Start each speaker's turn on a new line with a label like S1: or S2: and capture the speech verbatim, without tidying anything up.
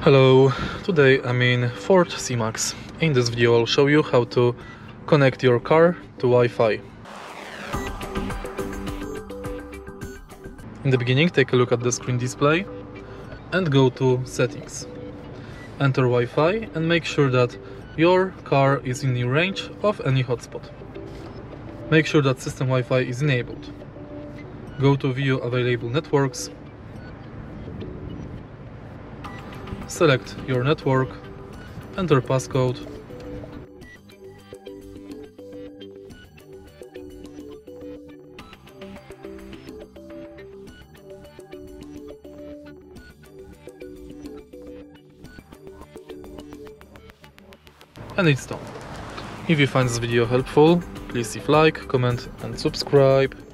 S1: Hello, today I'm in Ford C-Max. In this video I'll show you how to connect your car to Wi-Fi. In the beginning, take a look at the screen display and go to Settings. Enter Wi-Fi and make sure that your car is in the range of any hotspot. Make sure that system Wi-Fi is enabled. Go to View Available Networks. Select your network, enter passcode, and it's done. If you find this video helpful, please leave like, comment and subscribe.